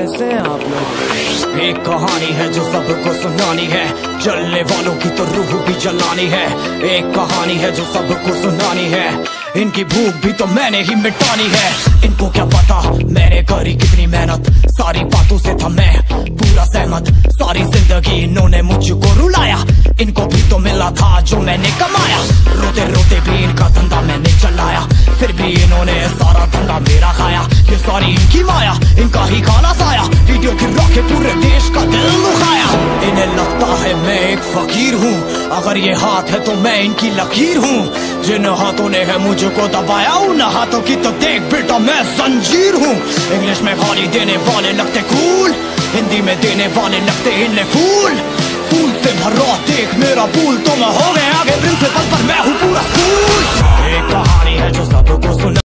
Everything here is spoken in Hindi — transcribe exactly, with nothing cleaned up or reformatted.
कैसे हैं आप लोग? एक कहानी है जो सबको सुनानी है, जलने वालों की तो रूह भी जलानी है। एक कहानी है जो सबको सुनानी है, इनकी भूख भी तो मैंने ही मिटानी है। इनको क्या पता मैंने करी कितनी मेहनत, सारी बातों से था मैं पूरा सहमत। सारी जिंदगी इन्होंने मुझको रुलाया, इनको भी तो मिला था जो मैंने कमाया। रोते रोते भी इनका धंधा मैंने चलाया, फिर भी इन्होंने सारा धंधा मेरा खाया। ये सारी इनकी माया, इनका ही खाना साया, वीडियो गिरा के पूरे देश का दिल दुखाया। इन्हें लगता है मैं एक फकीर हूँ, अगर ये हाथ है तो मैं इनकी लकीर हूँ। जिन हाथों ने है मुझको दबाया, उन हाथों की तो देख बेटा मैं जंजीर हूँ। इंग्लिश में गाली देने वाले लगते कूल, हिंदी में देने वाले लगते इन्हें फूल। फूल से भरा देख मेरा पूल, तो मैं हो गया आगे प्रिंसिपल पर मैं हूँ पूरा स्कूल। एक कहानी है जो सब